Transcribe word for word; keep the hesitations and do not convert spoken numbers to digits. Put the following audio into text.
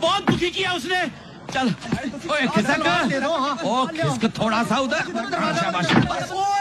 बहुत दुखी किया उसने। चल ओए खिसक, ओ खिसक थोड़ा सा उधर। शाबाश।